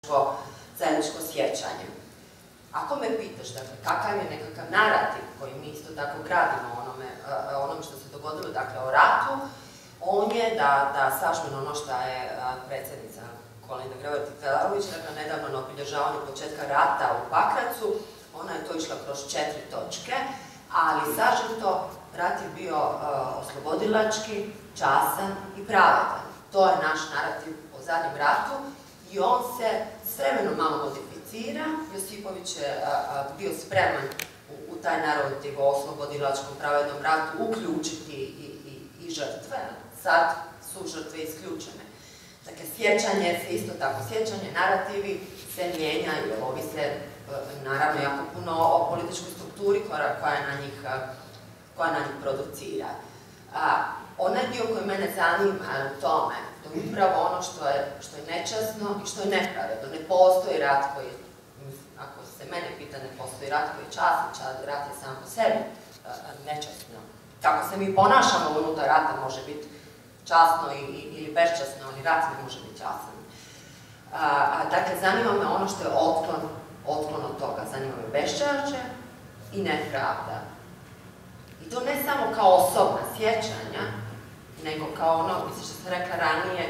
zajedničko sjećanje. Ako me pitaš, dakle, kakav je nekakav narativ koji mi isto tako gradimo onome što se dogodilo, dakle, o ratu, on je da sažmeno ono što je predsjednica Kolinda Grabar-Kitarović rekla nedavno na obilježavanju početka rata u Pakracu, ona je to išla kroz 4 točke, ali sažeto rat je bio oslobodilački, časan i pravedan. To je naš narativ o zadnjem ratu i on se s vremenom malo modificira. Josipović je bio spreman u taj narativ o oslobodilačkom pravednom ratu uključiti i žrtve. Sad su žrtve isključene. Dakle, sjećanje se isto tako, sjećanje, narativi se mijenjaju, ovi se naravno jako puno o političkoj strukturi koja na njih producira. Onaj dio koji mene zanima je u tome, to je upravo ono što je nečasno i što je nepravedno. Ne postoji rat koji je, ako se mene pita, ne postoji rat koji je častan, rat je sam po sebi nečasno. Kako se mi ponašamo unutar rata može biti časno ili beščasno, ali rat ne može biti časan. Dakle, zanima me ono što je otklon od toga. Zanima me beščašće i nepravda. I to ne samo kao osobna sjećanja, nego kao ono, mislim što sam rekla ranije,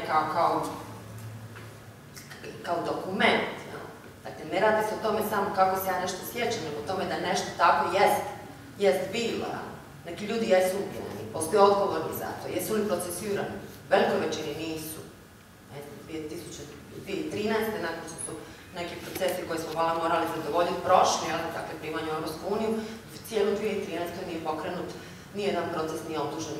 kao dokument. Dakle, ne radi se o tome samo kako se ja nešto sjećam, nego o tome da nešto tako jest bilo. Neki ljudi jesu ubijeni, postoje odgovorni za to, jesu li procesirani? Velikoj većini nisu. 2013. nakon što su neki procesi koji smo morali zadovoljiti prošli, dakle primanje u Europsku uniju, cijelu 2013. nije pokrenut nijedan proces, nije optužen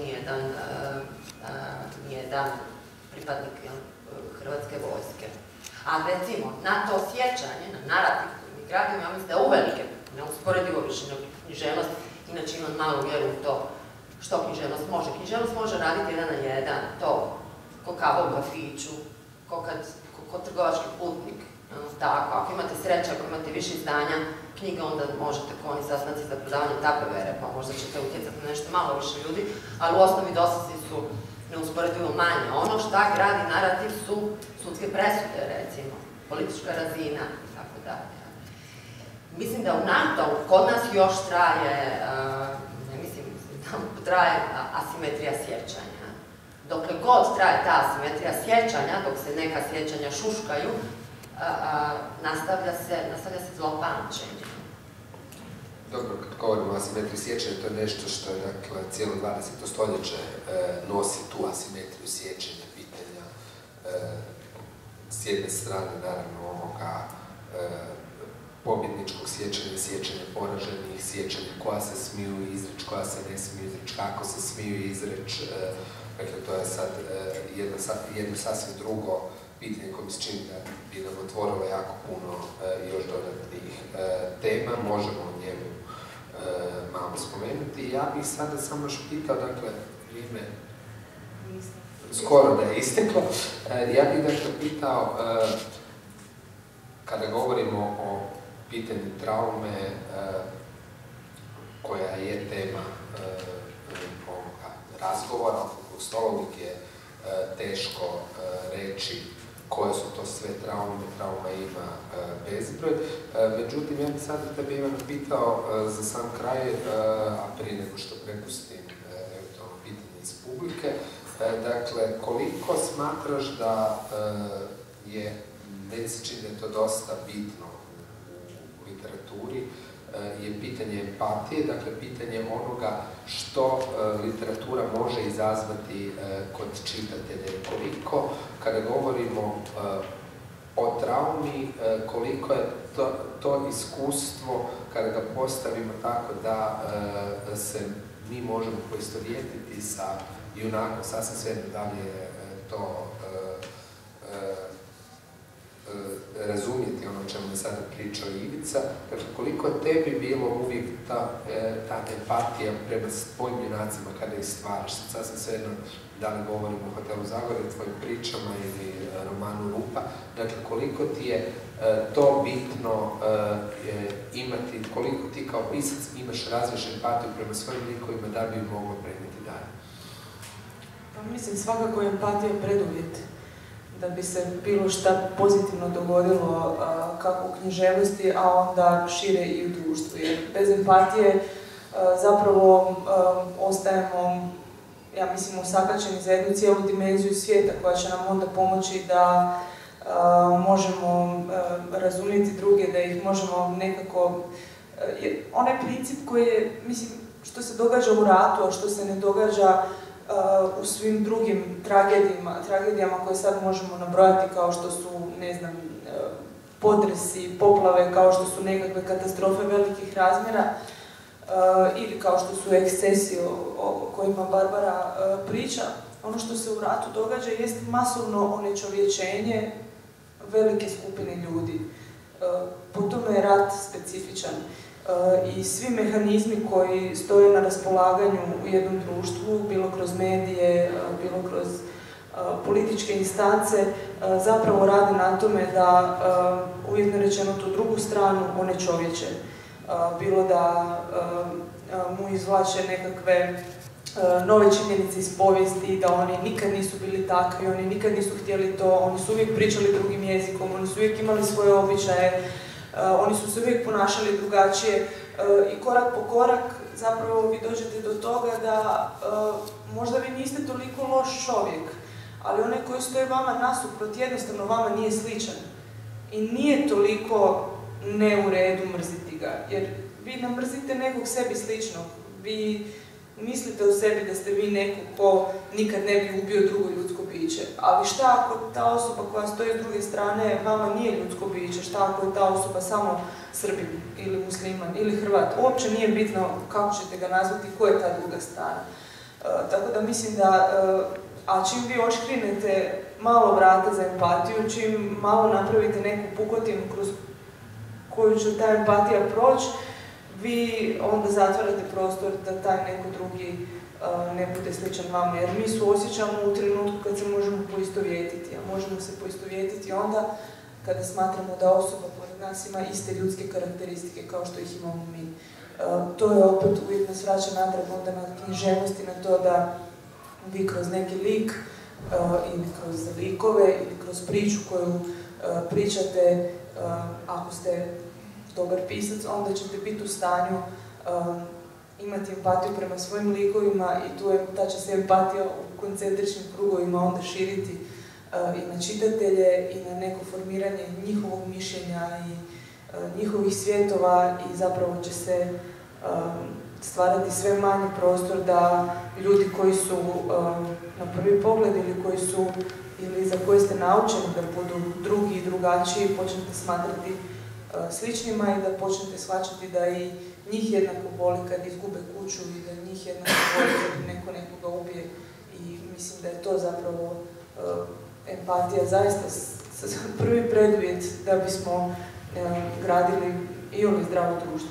nijedan pripadnik Hrvatske vojske. A recimo, na to sjećanje, na narativ koji mi gradimo, ja mislim da je uvelike neusporedivo više nego književnost, inače imam malu vjeru u to što književnost može. Književnost može raditi 1 na 1, to ko kava u kafiću, ko trgovački putnik. Tako, ako imate sreće, ako imate više izdanja knjiga, onda možete ko oni sastanci za prodavanje tapevere, pa možda ćete utjecati na nešto malo više ljudi, ali u osnovi dosezi su neusporedivo manje. Ono šta gradi narativ su sudske presude, recimo, politička razina i tako dalje. Mislim da kod nas još traje, traje asimetrija sjećanja. Dokle god traje ta asimetrija sjećanja, dok se neka sjećanja šuškaju, nastavlja se zlopamćenje. Dobro, kad govorimo o asimetriji sjećanja, to je nešto što je, dakle, cijelo 20. stoljeće nosi tu asimetriju sjećanja, pitanja s jedne strane, naravno, ovoga pobjedničkog sjećanja, sjećanja poraženih, sjećanja koja se smiju izreći, koja se ne smiju izreći, kako se smiju izreći. Dakle, to je sad jedno sasvim drugo pitanje koje mi se čini da bi nam otvorilo jako puno još dodatnih tema. Možemo o njemu malo spomenuti. Ja bih sada samo još pitao, dakle, vrijeme skoro da je isteklo. Ja bih dakle pitao, kada govorimo o pitanju traume, koja je tema ovoga razgovora, u stolovnik je teško reći koje su to sve traume, trauma ima bezbroj. Međutim, ja bih sada tebe, Ivana, pitao za sam kraj, a prije nego što prepustim eventualno pitanje iz publike, dakle, koliko smatraš da je, meni se čini da je to dosta bitno u literaturi, je pitanje empatije, dakle pitanje onoga što literatura može izazvati kod čitatelja i koliko, kada govorimo o traumi, koliko je to iskustvo, kada ga postavimo tako da se mi možemo poistovjetiti sa junakom, sasvim svejedno da li je to razumjeti ono o čemu je sada pričao Ivica, dakle koliko je tebi bilo uvijek ta empatija prema tvojim junacima kada ih stvaraš, sasvim svejedno da li govorimo o Hotelu Zagorje, tvojim pričama ili romanu Rupa, dakle koliko ti je to bitno imati, koliko ti kao pisac imaš različnu empatiju prema svojim likovima da bi moglo prenijeti dalje? Pa mislim, svakako je empatija preduvjet da bi se bilo šta pozitivno dogodilo kako u književnosti, a onda šire i u društvu. Jer bez empatije zapravo ostajemo, ja mislim, osakaćeni za jednu cijelu dimenziju svijeta koja će nam onda pomoći da možemo razumjeti druge, da ih možemo nekako... Onaj princip koji je, mislim, što se događa u ratu, a što se ne događa u svim drugim tragedijama koje sad možemo nabrojati, kao što su, ne znam, potresi, poplave, kao što su nekakve katastrofe velikih razmjera, ili kao što su ekscesi o kojima Barbara priča. Ono što se u ratu događa jest masovno onečovječenje velike skupine ljudi. Po tome je rat specifičan. I svi mehanizmi koji stoje na raspolaganju u jednom društvu, bilo kroz medije, bilo kroz političke instance, zapravo rade na tome da, uvjetno rečeno, tu drugu stranu onečovječe. Bilo da mu izvlače nekakve nove činjenice iz povijesti, da oni nikad nisu bili takvi, oni nikad nisu htjeli to, oni su uvijek pričali drugim jezikom, oni su uvijek imali svoje običaje, oni su se uvijek ponašali drugačije i korak po korak zapravo vi dođete do toga da možda vi niste toliko loš čovjek, ali onaj koji stoji vama nasuprot jednostavno vama nije sličan i nije toliko ne u redu mrziti ga, jer vi ne mrzite nekog sebi sličnog, vi mislite o sebi da ste vi neko ko nikad ne bi ubio drugo ljudsko biće. Ali šta ako ta osoba koja stoji s druge strane vama nije ljudsko biće? Šta ako je ta osoba samo Srbin ili musliman ili Hrvat? Uopće nije bitno kako ćete ga nazvati, ko je ta druga strana. Tako da mislim da, a čim vi odškrinete malo vrata za empatiju, čim malo napravite neku pukotinu kroz koju će ta empatija proći, vi onda zatvarate prostor da taj neko drugi ne bude sličan vama, jer mi suosjećamo u trenutku kad se možemo poistovjetiti, a možemo se poistovjetiti onda kada smatramo da osoba pored nas ima iste ljudske karakteristike kao što ih imamo mi. To je opet uvijek nas vraća natrag onda na književnost i na to da vi kroz neki lik ili kroz likove ili kroz priču koju pričate, ako ste dobar pisac, onda ćete biti u stanju imati empatiju prema svojim likovima i ta će se empatija u koncentričnim krugovima onda širiti i na čitatelje i na neko formiranje njihovog mišljenja i njihovih svjetova i zapravo će se stvarati sve manji prostor da ljudi koji su na prvi pogled ili za koje ste naučeni da budu drugi i drugačiji, počnete smatrati sličnima i da počnete shvaćati da i njih jednako boli kad izgube kuću i da njih jednako boli kad neko nekoga ubije. I mislim da je to zapravo empatija zaista prvi preduvjet da bismo gradili i ono zdravo društvo.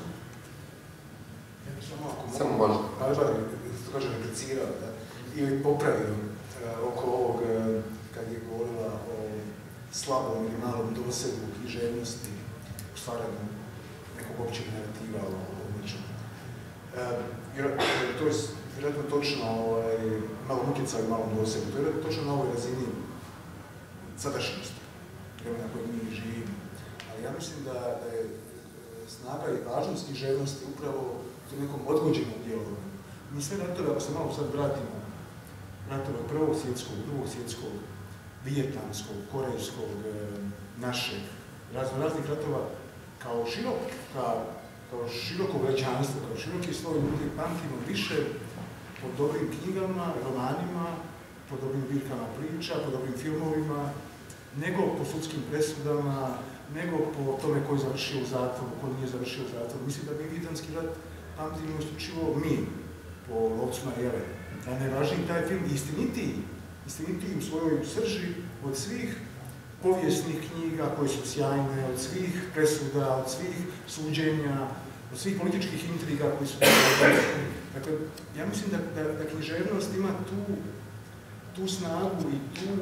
Samo možda. Barbara je replicirao ili popravio oko ovog kad je govorila o slabom ili malom dosegu književnosti u stvaranju nekog općeg narativa o nečemu. To je vjerojatno točno malom utjecaju i malom dosegu. To je vjerojatno točno na ovoj razini sadašnjosti, vremena koje mi živimo. Ali ja mislim da je snaga i važnost književnosti upravo u nekom odgođenom djelovanju. Mi sve ratove, ako se malo sad vratimo, ratove Prvog svjetskog, Drugog svjetskog, vijetnamskog, korejskog, našeg, raznih ratova, kao široko građanstvo, kao široki sloj ljudi pamtimo više po dobrim knjigama, romanima, po dobrim zbirkama priča, po dobrim filmovima, nego po sudskim presudama, nego po tome ko je završio u zatvoru, ko nije završio u zatvoru. Mislim da mi vijetnamski rat pamtimo isključivo mi, po Lovcu na jele. Da je najvažniji taj film istinitiji u svojoj srži od svih povijesnih knjiga koje su sjajne, od svih presuda, od svih suđenja, od svih političkih intriga koji su... Dakle, ja mislim da književnost ima tu snagu i tu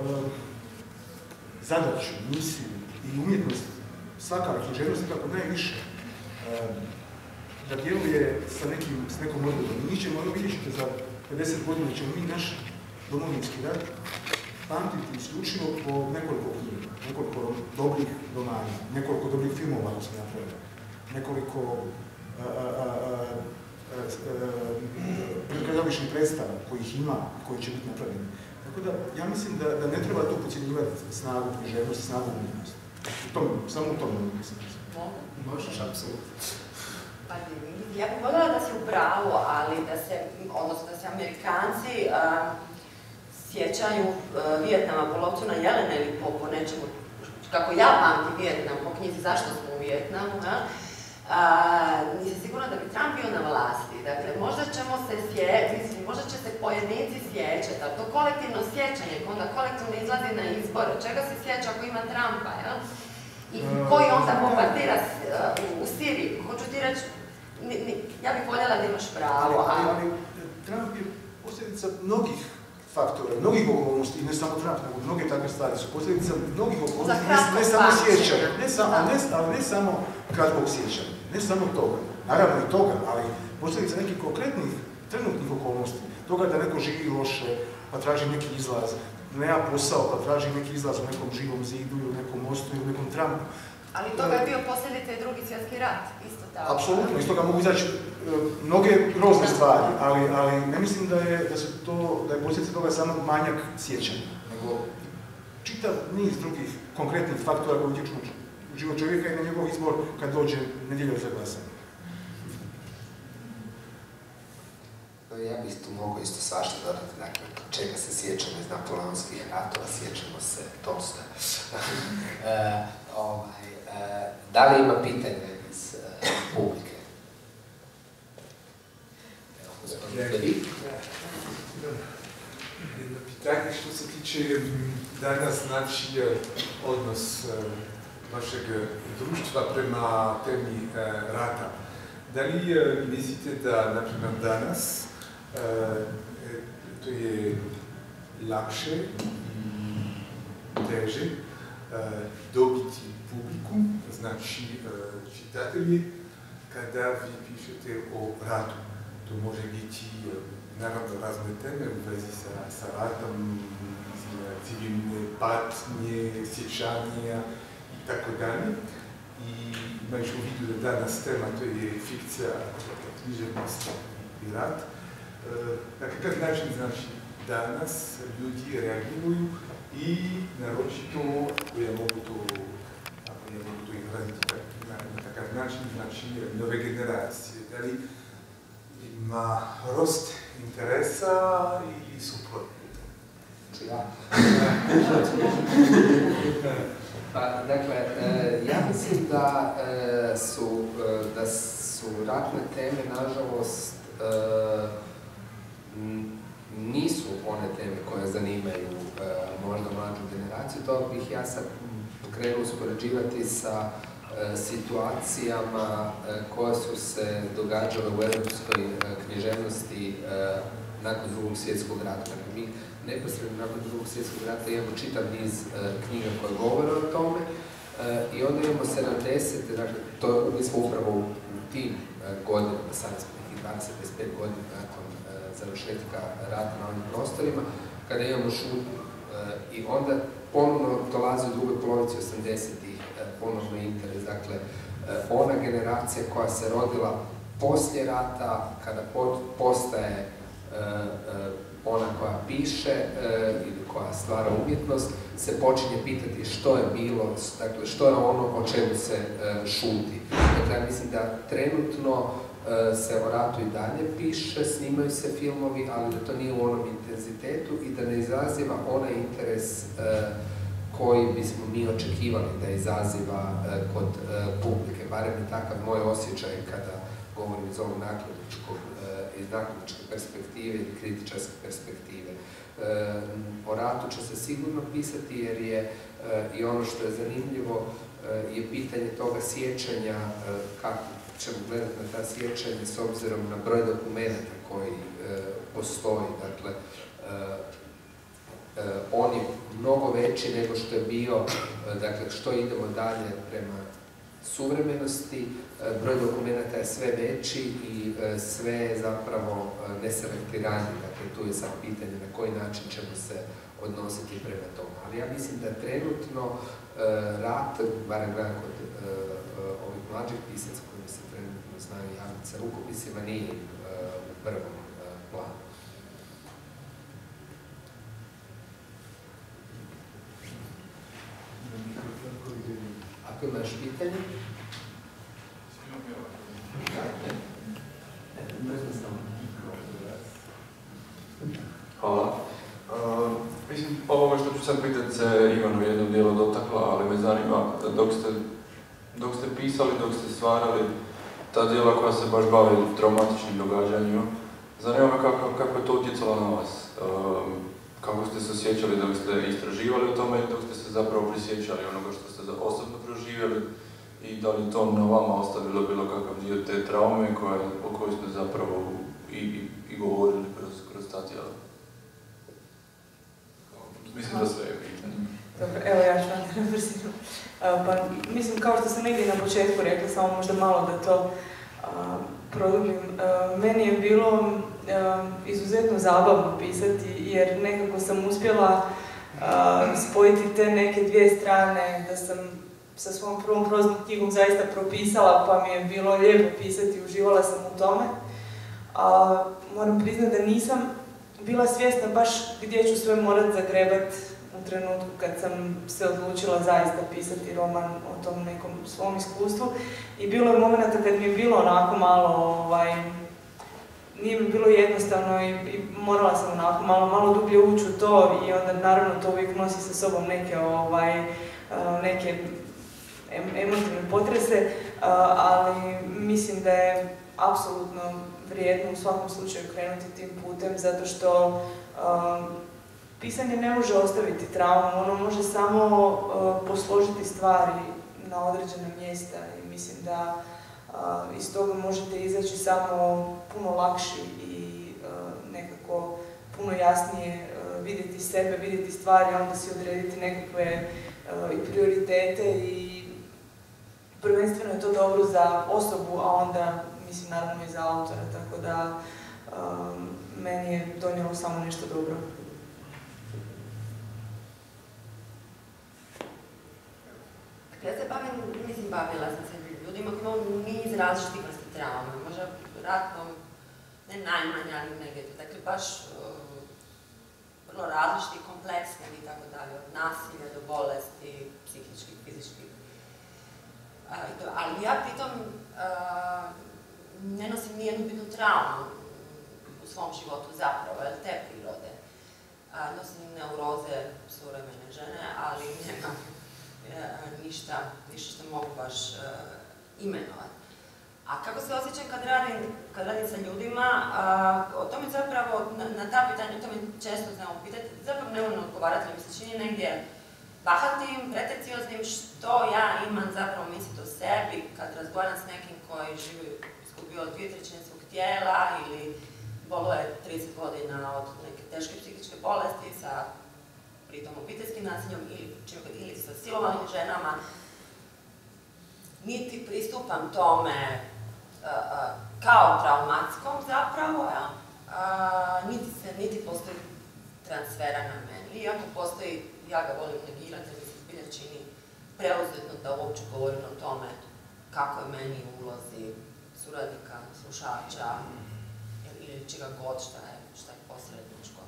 zadaću, misiju i umjetnost, svaka književnost kako najviše, da djeluje s nekom odgodom. Mi ćemo, vidjet ćete, za 50 godina ćemo mi naš domovinski rat pamtiti isključivo po nekoliko knjiga, nekoliko dobrih romana, nekoliko dobrih filmova koji su napravili, nekoliko kazališnih predstava kojih ima i koji će biti napravljeni. Tako da, ja mislim da ne treba tu podcjenjivati snagu književnosti, snagu umjetnosti. Samo u tom mislim. Možeš, apsolutno. Pa, ja bih voljela da si u pravu, ali odnosno da se Amerikanci sjećaju Vijetnama po lovcu na jelene ili po nečemu, kako ja pamtim Vijetnam, po knjizi Zašto smo u Vijetnamu, nisam sigurna da bi Trump bio na vlasti. Dakle, možda će se pojedinci sjećati, ali to kolektivno sjećanje, onda kolektivno izlazi na izbore, čega se sjeća ako ima Trumpa, jel? I koji onda bombardira u Siriji. Hoću ti reći, ja bih voljela da imaš pravo, ali Trump je posljedica mnogih faktora, mnogih okolnosti, i ne samo Trump, nego mnoge takve stvari su posljedica mnogih okolnosti, ne samo sjećanja, ali ne samo kratkog sjećanja, ne samo toga, naravno i toga, ali posljedica nekih konkretnih, trenutnih okolnosti, toga da neko živi loše, pa traži neki izlaz, nema posao, pa traži neki izlaz u nekom Živom zidu ili u nekom mostu ili u nekom Trumpu. Ali toga je bio posljedica i Drugi svjetski rat, isto tako. Apsolutno, iz toga mogu izaći mnoge grozne stvari, ali ne mislim da je posljedica toga samo manjak sjećanja, nego čitav niz drugih konkretnih faktora koji utječu u život čovjeka i na njegov izbor kad dođe nedjelja za glasanje. Ja bih tu mogu isto svašta dodati, dakle, čega se sjećamo iz napoleonskih ratova, sjećamo se Tolstoja. Da li ima pitanja iz publike? Evo, gospodin Feri. Jedno pitanje što se tiče danas znači odnos vašeg društva prema temi rata. Da li mislite da, na primjer, danas to je lakše i teže dobiti publiku, znači čitatelji, kada vi pišete o ratu? To može biti naravno razne teme u vezi sa ratom, civilne patnje, sjećanja i tako dalje. I imajući u vidu da danas tema to je fikcija, književnost i rat. Na kakav način znači danas ljudi reagiruju i naročito, ako ja mogu to izraziti na takav način, znači nove generacije. Da li ima rost interesa i suprotno? Pa, dakle, ja mislim da su ratne teme, nažalost, nisu one teme koje zanimaju možda mlađu generaciju. To bih ja sad krenuo uspoređivati sa situacijama koje su se događale u europskoj književnosti nakon Drugog svjetskog rata. Dakle, mi neposredno nakon Drugog svjetskog rata imamo čitav niz knjiga koje govore o tome i onda imamo 70, dakle, mi smo upravo u tim godinama, sada smo nekih 20-25 godina nakon završetka rata na ovim prostorima, kada imamo šutnju i onda ponovno dolazi u drugoj polovici 80-ih ponovno interes. Dakle, ona generacija koja se rodila poslije rata, kada postaje ona koja piše ili koja stvara umjetnost, se počinje pitati što je bilo, dakle što je ono o čemu se šuti. Dakle, ja mislim da trenutno se o ratu i dalje piše, snimaju se filmovi, ali da to nije u onom intenzitetu i da ne izaziva onaj interes koji bismo mi očekivali da izaziva kod publike. Barem je takav moj osjećaj kada govorim iz ovog nakladničke perspektive ili kritičarske perspektive. O ratu će se sigurno pisati jer je i ono što je zanimljivo je pitanje toga sjećanja, kako ćemo gledati na ta sjećanja s obzirom na broj dokumenta koji postoji. Dakle, on je mnogo veći nego što je bio, dakle što idemo dalje prema suvremenosti, broj dokumenta je sve veći i sve je zapravo neselektiranije. Dakle, tu je sad pitanje na koji način ćemo se odnositi prema tomu. Ali ja mislim da trenutno rat, barem gledam kod ovih mlađih pisaca koji se trenutno znaju javiti sa rukopisima, nije u prvom planu. Ako imaš pitanje? Hvala. Mislim, ovo što ću sad pitati se Ivanu u jednom dijelu dotakla, ali me zanima, dok ste pisali, dok ste stvarali ta djela koja se baš bave traumatičnim događanjima, zanima me kako je to utjecalo na vas. Kako ste se osjećali dok ste istraživali o tome i dok ste se zapravo prisjećali onoga što ste osobno proživjeli i da li to na vama ostavilo bilo kakav dio te traume o kojoj ste zapravo i govorili kroz ta tijela. Mislim da sve je pitanje. Dobro, evo ja ću vam na brzinu. Pa, mislim, kao što sam negdje na početku rekla, samo možda malo da to produbim. Meni je bilo izuzetno zabavno pisati, jer nekako sam uspjela spojiti te neke dvije strane, da sam sa svom prvom proznom knjigom zaista propisala, pa mi je bilo lijepo pisati, uživala sam u tome. Moram priznati da nisam bila svjesna baš gdje ću sve morat zagrebat u trenutku kad sam se odlučila zaista pisati roman o tom nekom svom iskustvu. I bilo je momenta kad mi je bilo onako malo, nije mi bilo jednostavno i morala sam onako malo dublje ući u to i onda naravno to uvijek nosi sa sobom neke emotivne potrese, ali mislim da je apsolutno vrijedno u svakom slučaju krenuti tim putem, zato što pisanje ne može ostaviti traumu, ono može samo posložiti stvari na određena mjesta i mislim da iz toga možete izaći samo puno lakši i nekako puno jasnije vidjeti sebe, vidjeti stvari, onda si odrediti nekakve i prioritete i prvenstveno je to dobro za osobu, a onda mislim naravno i za autora, tako da meni je donijelo samo nešto dobro. Ja se bavila sam se ljudima koji imaju niz različitih vrsta traume, možda ratom, ne najmanje, ali negdje. Dakle, baš vrlo različiti, kompleksni i tako dalje, od nasilja do bolesti, psihičkih, fizičkih. Ali ja pritom ne nosim nijednu bitnu traumu u svom životu zapravo, te prirode. Nosim neuroze suvremene žene, ali nemam ništa što mogu baš imenovati. A kako se osjećam kad radim sa ljudima, o tome zapravo, na ta pitanja, o tome često znamo pitati, zapravo ne volim odgovarati, ali mi se čini negdje bahatim, pretencioznim, što ja imam zapravo misliti o sebi kad razgovaram s nekim koji živi, izgubio 2/3 svog tijela ili boluje 30 godina od neke teške psihičke bolesti sa pritom obiteljskim nasiljem ili sa silovanim ženama. Niti pristupam tome kao traumatskom zapravo, niti postoji transfera na meni. Iako postoji, ja ga volim negirati, jer mi se zbilja čini preuzetno da uopće govorim o tome kako je meni u ulozi suradnika, slušača ili čega god šta je posredničko.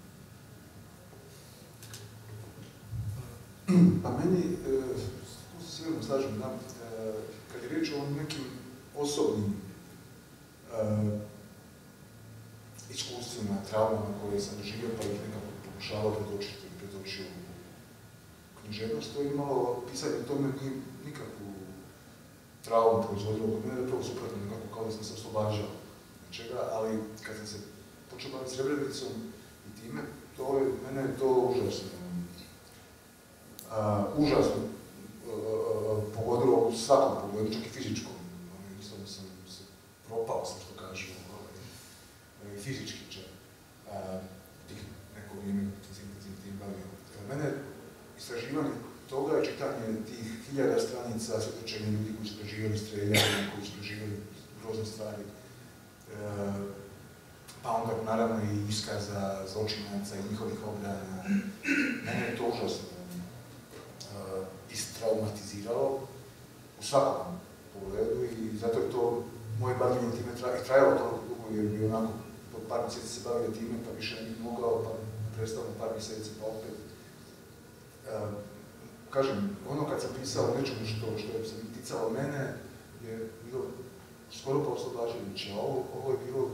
Pa meni, tu se sigurno slažem, kad je riječ o nekim osobnim iskustvima, traumama koje sam doživio, pa ih nekako pokušavao predočiti u književnost, to je imalo pisanje o tome nikakvu traumu proizvodilo kod mene, zapravo suprotno nekako kao da sam se oslobađao nečega, ali kad sam se počeo baviti Srebrenicom i time, mene je to užasno pogodilo u svakom pogledu, čak i fizičkom. Jednostavno sam se propao, što kažu, fizički čak. Neko vrijeme sam tim bavio. Mene istraživanje toga, čitanje tih 1000 stranica, svjedočenja ljudi koji su preživjeli streljanje, koji su preživjeli grozne stvari, pa onda naravno i iskaza zločinaca i njihovih obrana. Mene je to užasno istraumatiziralo u svakom pogledu i zato je to moje bavljenje time trajalo toliko dugo jer bi onako po par mjeseci se bavio time pa više ne bih mogao, pa prestao par mjeseci pa opet. Kažem, ono kad sam pisao nečemu što je se ticalo mene je bilo skoro pa oslobađajuće, a ovo je bilo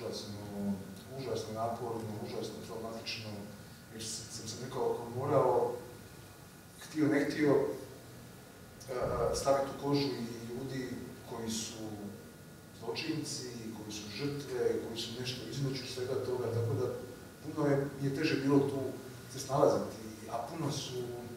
užasno naporno, užasno traumatično, jer sam se nekako morao, htio ne htio, staviti u kožu i ljudi koji su zločinci, koji su žrtve, koji su nešto između svega toga, tako da puno je teže bilo tu se snalaziti, a puno su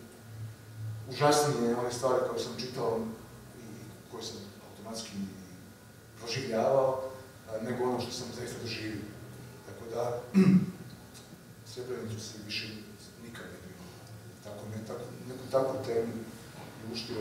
užasnije one stvari koje sam čitao i koje sam automatski proživljavao, nego ono što sam zaista doživio. Tako da, Srebrenicu se više nikad ne bio neku takvu temu uštio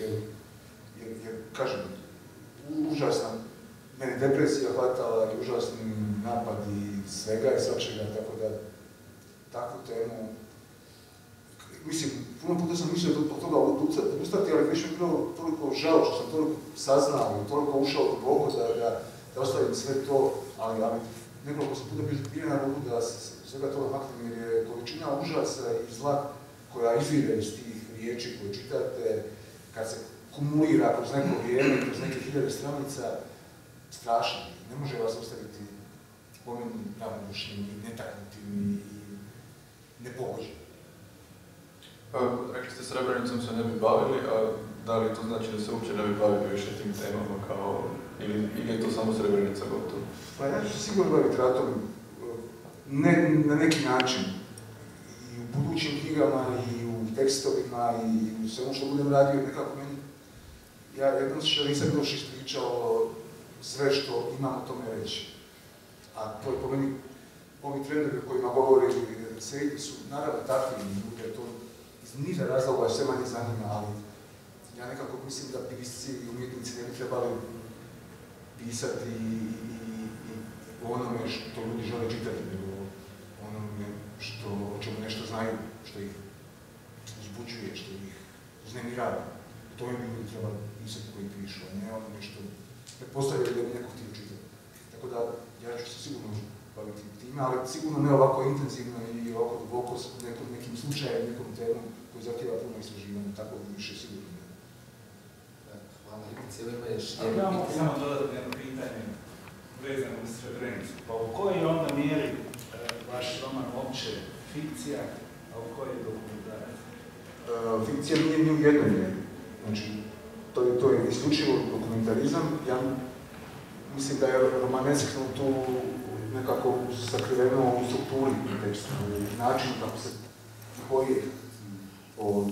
jer, kažem, užasna, mene depresija hvatala i užasni napadi svega i svačega, tako da takvu temu, mislim, puno puta sam mislio od toga odustati, ali više je bilo toliko žao što sam toliko saznao i toliko ušao duboko da ostavim sve to, ali nekoliko sam puta bio na rubu da se svega toga maknem jer je količina užasa i zla koja izvire iz tih riječi koje čitate, kad se kumulira kroz neko vrijeme, kroz neke 1000 stranica, strašno. Ne može vas ostaviti spomenim ravnodušnim i netaknutim i nepogođenim. Rekli ste, Srebrenicom se ne bi bavili, a da li to znači da se uopće ne bi bavili više tim temama kao, ili je to samo Srebrenica gotovo? Pa ja ću se sigurno baviti ratom, na neki način, i u budućim knjigama, i u tekstovima, i u svemu što budem radio, nekako meni, ja jednom što nisam još ispričao sve što imam o tome reći. A to je po meni, ovi trendovi o kojima govore Sejdi su naravno takvi ljude, to iz niza razloga sve manje zanima, ali ja nekako mislim da pisci i umjetnici ne bi trebali pisati o onome što ljudi žele čitati, nego onome o čemu nešto znaju, što ih uzbuđuje, što ih uznemirava. O tome bi ljudi trebali pisati koji pišu, a ne onome što pretpostavljaju da bi neko htio čitati. Tako da, ja ću se sigurno baviti time, ali sigurno ne ovako intenzivno i ovako duboko s nekim slučajem, nekom temom koji zahtjeva puno istraživanja, tako više sigurno ne. Hvala, Rikice, ima još jedno pitanje. Imamo samo dodatno jedno pitanje vezano uz Srebrenicu. Pa u kojoj onda mjeri vaš roman opće fikcija, a u kojoj je dokumentarac? Fikcija nije ni u jednoj mjeri. Znači, to je isključivo dokumentarizam. Ja mislim da je romaneskno tu nekako sakriveno u strukturi teksta, u načinu kako se poje, u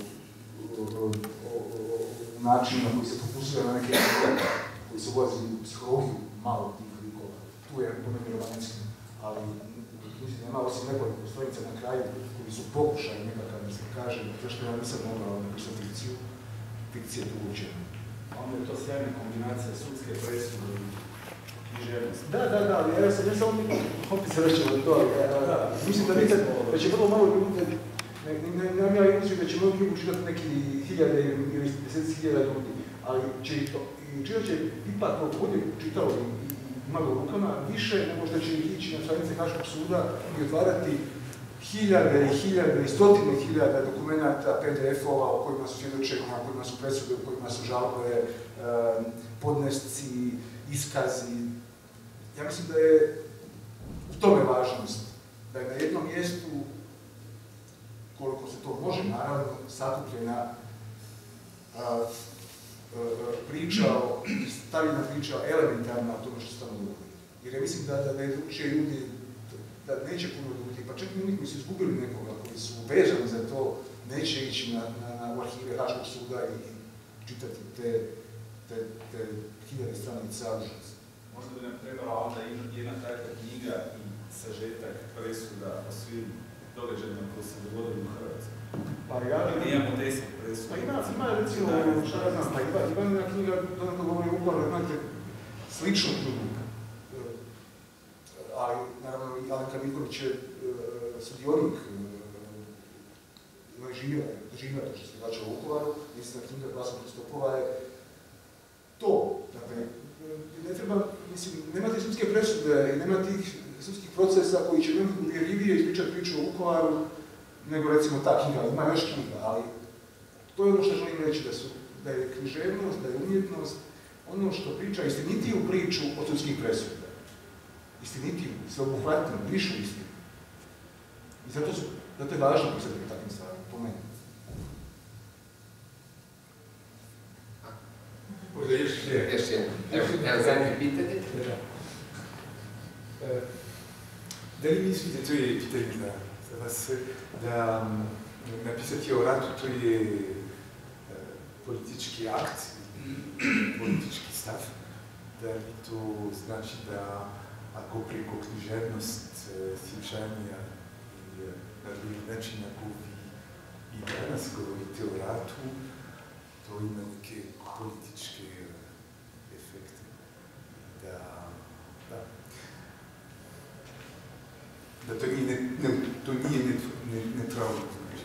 načinu na koji se fokusira na neke likove, koji se ulazi u psihologiju malo tih likova. Tu je po meni romaneskno, ali mislim nema osim nekoliko stranica na kraju koji su pokušali nekakav da se kaže, zašto ja nisam mogao napisati fikciju, fikcije tu učinu. Onda je to sjajna kombinacija sudske presude i književnosti. Da, ali ja sam ne samo opet se vraćam od to, mislim da će vrlo malo ljudi, nemam ja iluziju da će moju knjigu čitati neki 1000 ili 10.000 ljudi, ali čitat će ipak koliko bude čitao i imalo u rukama više nego što će ići na stranice Haškog suda i otvarati 1000 i 1000 i stotine hiljada dokumenata, PDF-ova o kojima su svjedočenja, o kojima su presude, o kojima su žalbe, podnesci, iskazi. Ja mislim da je u tome važnost, da je na jednom mjestu, koliko se to može, naravno, sakupljena priča, stavljena priča elementarna o tome što se tamo dogodi. Jer ja mislim da je drugčije ljudi, da neće puno ljudi, pa čak i oni koji su izgubili nekoga, koji su vezani za to, neće ići na arhive Haškog suda i čitati te 1000 stranica užasa. Možda bi nam trebala onda jedna takva knjiga i sažetak presuda o svim događajima koji se dogodili u Hrvatskoj. Pa ja imamo 10 presuda. Pa ima recimo, šta ja znam, pa ima jedna knjiga, donako govori upravo, imate sličnu knjigu, ali na će sudionik doživljava to što se događa u Vukovaru, mislim da knjiga Glasa protiv stopova je to. Dakle, ne treba, mislim, nema te sudske presude i nema tih sudskih procesa koji će mnogo uvjerljivije ispričati priču o Vukovaru nego recimo ta knjiga, ima još knjiga, ali to je ono što želim reći, da je književnost, da je umjetnost ono što priča istinitiju priču od sudskih presuda. Istinitiju, sveobuhvatnu, višu istinu. I zato je važno pisati o takvim stvarima, po meni. Možda još jedno. Evo, zadnje pitanje. Da li mislite, to je pitanje za vas, da napisati o ratu to je politički akt, politički stav, da li to znači da ako preko književnost, sjećanja i na drugi način ako vi i danas govorite o ratu, to ima neke političke efekte. Da to nije neutralno znači.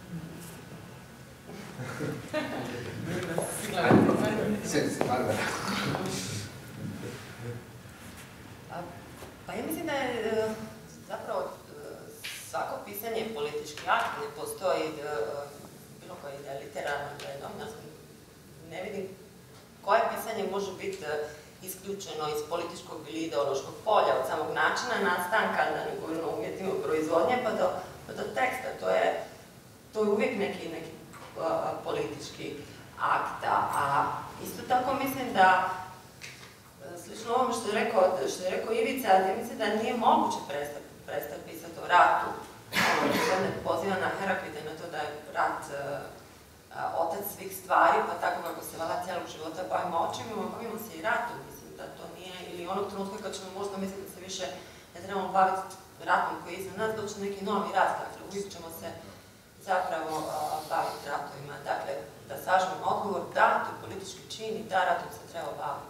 Pa ja mislim da je zapravo svako pisanje je politički akt, ne postoji bilo koji da je literarno, da je novinarsko. Ne vidim koje pisanje može biti isključeno iz političkog ili ideološkog polja, od samog načina nastanka, da ne govorim o uvjetima proizvodnje, pa do teksta. To je uvijek neki politički akt. A isto tako mislim da, slično ovome što je rekao Ivica, ja mislim da nije moguće prestati pisati o ratu. On ne poziva na Heraklita i na to da je rat otac svih stvari, pa tako kako se vala cijelog života bavimo očima, bavimo se i ratom. Mislim da to nije, ili onog trenutka kad ćemo možda misliti da se više ne trebamo baviti ratom koji je iza nas, doći neki novi rat, dakle uvijek ćemo se zapravo baviti ratovima. Dakle, da sažmem odgovor, da, to je politički čin i da, ratom se treba baviti.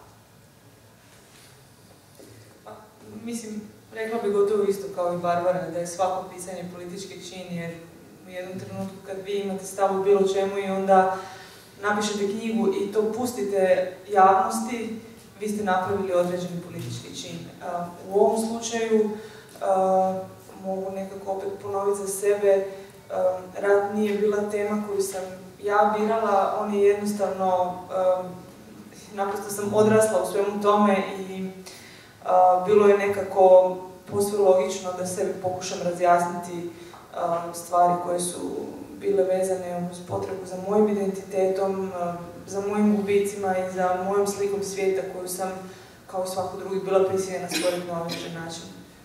Mislim, rekla bi gotovo isto kao i Barbara, da je svako pisanje politički čin, jer u jednom trenutku kad vi imate stav u bilo čemu i onda napišete knjigu i to pustite javnosti, vi ste napravili određeni politički čin. U ovom slučaju, mogu nekako opet ponoviti za sebe, rat nije bila tema koju sam ja birala, on je jednostavno, naprosto sam odrasla u svemu tome i bilo je nekako posve logično da sebi pokušam razjasniti stvari koje su bile vezane uz potrebu za mojim identitetom, za mojim gubicima i za mojom slikom svijeta koju sam, kao i svako drugi, bila prisiljena stvoriti na određen način.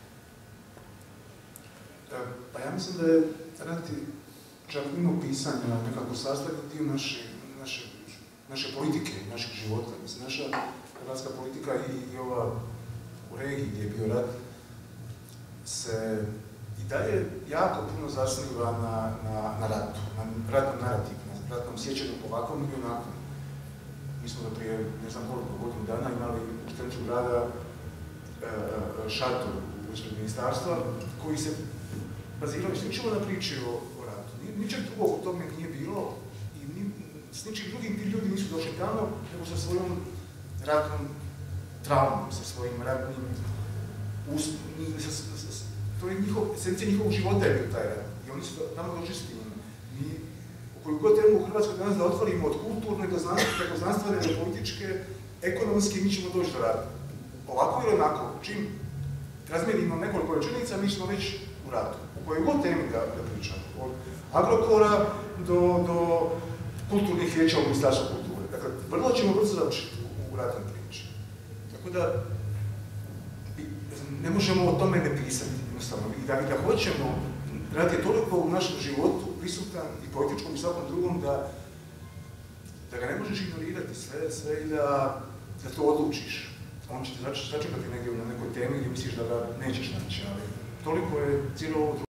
Pa ja mislim da je rati čak mimo pisanja nekako sastavni dio naše politike, našeg života. Mislim, naša hrvatska politika i ova u regiji gdje je bio rat se i dalje jako puno zasniva na ratu, na ratnom narativu, na ratnom sjećanju ovakvom ili onakvom. Mi smo da prije ne znam koliko godinu dana imali u centru grada šator ispred ministarstva koji se bazirao isključivo na priči o ratu. Ničeg drugog u tome nije bilo i s ničim drugim ti ljudi nisu došli tamo, nego sa svojom ratnom traumom, sa svojim ratnim to je esencija njihovog života je bio taj rat. I oni su tamo došli s tim. Mi, u koju god trebamo u Hrvatskoj danas da otvorimo od kulturne do preko znanstvene do političke, ekonomski, mi ćemo doći do rata. Ovako ili onako, čim razmijenimo nekoliko rečenica, mi smo već u ratu. U kojoj god temi da pričamo. Od Agrokora do kulturnih vijeća u Ministarstvu kulture. Dakle, vrlo ćemo brzo završiti u ratnoj priči. Tako da, ne možemo o tome ne pisati, jednostavno. I da hoćemo, rat je toliko u našem životu prisutan i političkom i svakom drugom da ga ne možeš ignorirati sve i da to odlučiš. On će te začekati negdje na nekoj temi gdje misliš da ga nećeš naći, ali toliko je cijelo ovo